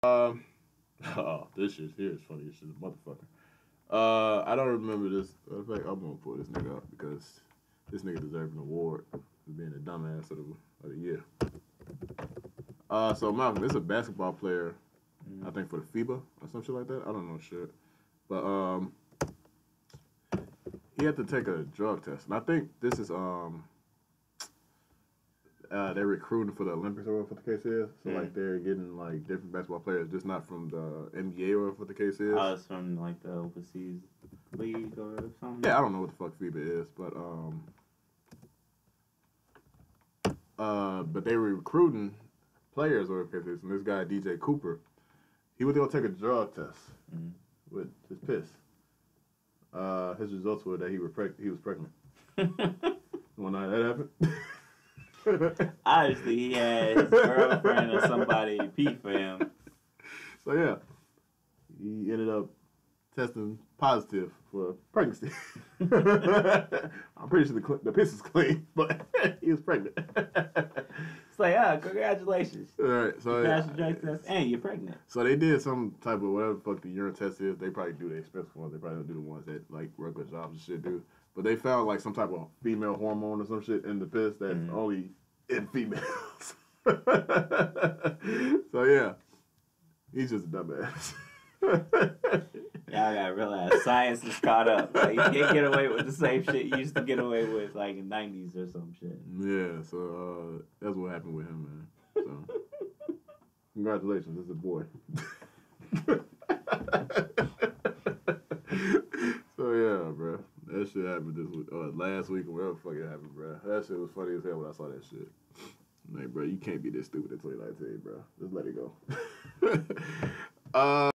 Oh, this shit here is funny as shit, motherfucker. I don't remember this. In fact, I'm gonna pull this nigga up because this nigga deserves an award for being a dumbass of the year. So Malcolm, it's a basketball player, I think for the FIBA or some shit like that. I don't know shit, but he had to take a drug test, and I think this is they're recruiting for the Olympics or whatever the case is. So like they're getting like different basketball players, just not from the NBA or whatever the case is. Oh, it's from like the overseas league or something. Yeah, I don't know what the fuck FIBA is, but they were recruiting players or whatever the case is. And this guy DJ Cooper, he went to go take a drug test with his piss. His results were that he was pregnant. One night that happened. Obviously, he had his girlfriend or somebody pee for him. So yeah, he ended up testing positive for pregnancy. I'm pretty sure the piss is clean, but he was pregnant. It's like, congratulations. All right, so you passed the drug test and you're pregnant. So they did some type of whatever the fuck the urine test is. They probably do the expensive ones. They probably don't do the ones that like regular jobs and shit do. But they found like some type of female hormone or some shit in the piss that's only in females. So yeah, he's just a dumbass. Y'all gotta realize science is caught up. Like, you can't get away with the same shit you used to get away with like in the 90s or some shit. Yeah, so that's what happened with him, man. So congratulations, it's a boy. So yeah, bro, that shit happened this week, last week or whatever the fuck it happened, bro. That shit was funny as hell when I saw that shit. Like, bro, you can't be this stupid in 2019, bro. Just let it go.